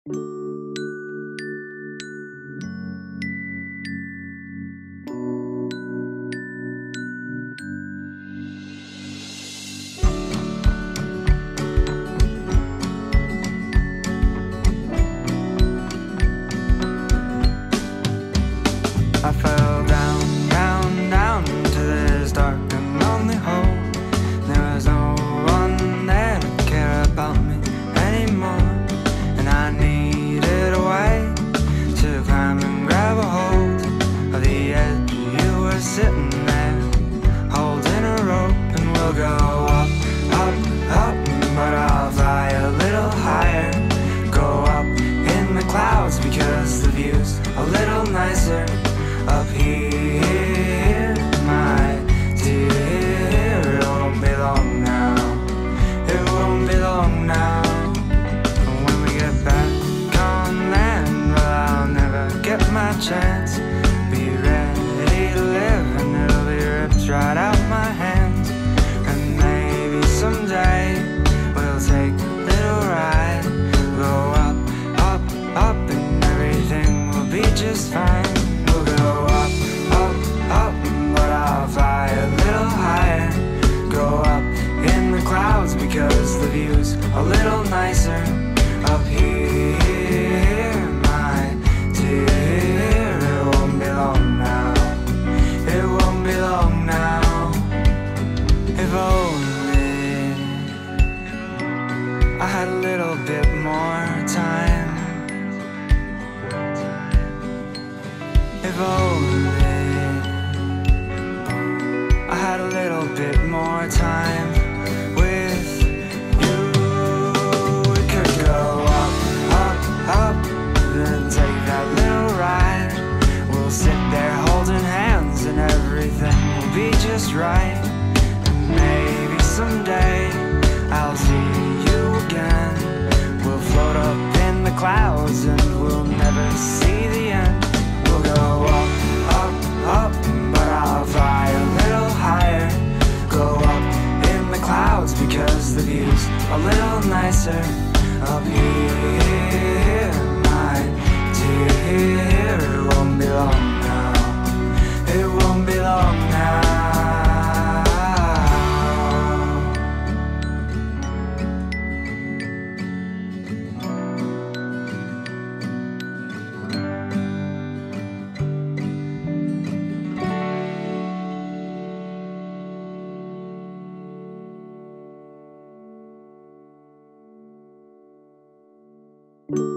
I fell down, down, down into this dark and lonely hole. There was no one there to care about me anymore, and I needed a way to climb and grab a hold of the edge. You were sitting there, holding a rope, and we'll go up, up, up, but I'll fly a little higher. Go up in the clouds because the view's a little nicer up here, my dear. It won't be long now, it won't be long now. When we get back on land, well, I'll never get my chance. Be ready to live, and it'll be ripped right out my hands. And maybe someday we'll take a little ride. Go up, up, up, and everything will be just fine. We'll go up, up, up, but I'll fly a little higher. Go up in the clouds because the view's a little nicer up here, my dear. It won't be long now, it won't be long now. If only I had a little bit more time. If only I had a little bit more time with you. We could go up, up, up, then take that little ride. We'll sit there holding hands and everything will be just right. And maybe someday I'll see you again. We'll float up in the clouds and we'll never see the end. We'll go up, up, up, but I'll fly a little higher. Go up in the clouds because the view's a little nicer up here, my dear. It won't be long now, it won't be long now. you.